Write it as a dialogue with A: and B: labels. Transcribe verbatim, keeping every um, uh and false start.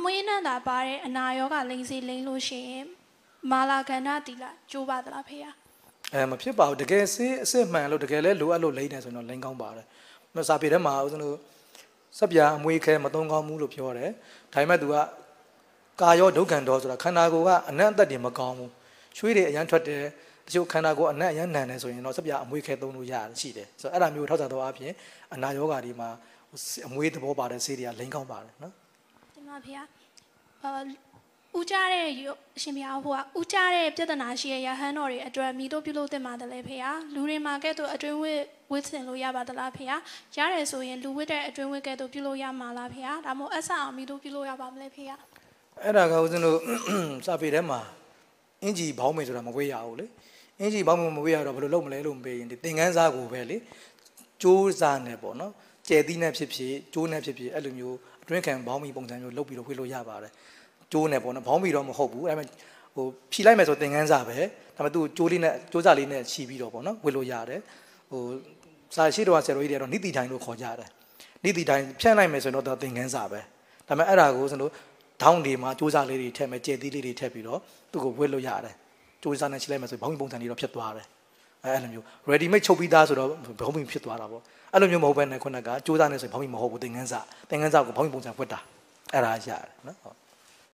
A: မွေးနှံ့တာပါတဲ့အနာရောဂါလိမ့်စီလိမ့်လို့ရှိရင်မာလာကန္နာတီလာကျိုးပါသလားဖေအဲ
B: မဖြစ်ပါဘူးတကယ်စေးအစ်စ်မှန်လို့တကယ်လဲလိုအပ်လို့လိမ့်နေဆိုတော့လိမ့်ကောင်းပါတယ်မစာပေထဲမှာဦးဇင်းတို့စပ်ပြာအမွေးခဲမသုံးကောင်းဘူးလို့ပြောတယ်ဒါပေမဲ့သူကကာရောဒုက္ခံတော်ဆိုတာခန္ဓာကိုယ်ကအနံ့အသက်တွေမကောင်းဘူးချွေးတွေအရန်ထွက်တယ်တချို့ခန္ဓာကိုယ်အနံ့အရန်နန်တယ်ဆိုရင်တော့စပ်ပြာအမွေးခဲသုံးလို့ရတယ်ရှိတယ်ဆိုတော့အဲ့ဒါမျိုးထောက်စားတော့အပြင်အနာရောဂါတွေမှာအမွေးသဘောပါတဲ့ဆေးတွေကလိမ့်ကောင်းပါတယ်နော်
A: ဒီမှာဖေအာဦးကြတဲ့အရှင်ဘုရားဟိုကဦးကြတဲ့ပြဿနာရှိရရဟန်းတော်တွေအတွက်မိတို့ပြုလုပ်တင်ပါတယ်လေဖေဟာလူတွေမှာကဲ့သို့အတွင်းဝစ်ဝစ်ဆင်လို့ရပါသလားဖေဟာရတယ်ဆိုရင်လူဝစ်တဲ့အတွင်းဝစ်ကဲ့သို့ပြုလုပ်ရမှာလားဖေဟာဒါမှမဟုတ်အဆအောင်မိတို့ပြုလုပ်ရပါမလဲဖေဟာ
B: အဲ့ဒါကဦးဇင်းတို့စာပေထဲမှာအင်ကြီးဘောင်းမေဆိုတာမဝေးရဘူးလေအင်ကြီးဘောင်းမေမဝေးရတော့ဘယ်လိုလုပ်မလဲလို့မေးရင်ဒီသင်္ကန်းစားကိုပဲလေကျိုးစားနေပေါ့နော်ကျဲသီးနဲ့ဖြစ်ဖြစ်ကျိုးနဲ့ဖြစ်ဖြစ်အဲ့လိုမျိုးအတွင်းခံဘောင်းမီပုံစံမျိုးလုပ်ပြီးတော့ဝေးလို့ရပါတယ်ကျိုးနဲ့ပေါ့နော်ဘောင်းမီတော့မဟုတ်ဘူးအဲ့မဲ့ဟိုဖြီလိုက်မယ်ဆိုသင်္ကန်းစားပဲဒါပေမဲ့သူကျိုးလေးနဲ့ကျိုးစားလေးနဲ့ခြီးပြီးတော့ပေါ့နော်ဝေးလို့ရတယ်ဟိုစာရှိတော့ဆယ်တော်ကြီးတွေကတော့နိတိတိုင်းလို့ခေါ်ကြတယ်နိတိတိုင်းဖြန့်လိုက်မယ်ဆိုတော့သင်္ကန်းစားပဲဒါပေမဲ့အဲ့ဒါကိုဆိုလို့ထောင်းတွေမှာကျိုးစားလေးတွေထည့်မယ်ကျဲသီးလေးတွေထည့်ပြီးတော့သူ့ကိုဝေးလို့ရတယ်ကျိုးစားနဲ့ခြီးလိုက်မယ်ဆိုဘောင်းမီပုံစံလေးတော့ဖြစ်သွားတယ်အဲ့လိုမျိုး ready made ချုပ်ပြီးသားဆိုတော့ဘောင်းမီဖြစ်သွားတာပေါ့အဲ့လိုမျိုးမဟုတ်ဘဲနဲ့ခုနကကျိုးစားနေဆိုဘောင်းမီမဟုတ်ဘူးသင်္ကန်းစားသင်္ကန်းစားကိုဘောင်းမီပုံစံဖွက်တာအဲ့ဒါရတယ်နော်ဟုတ်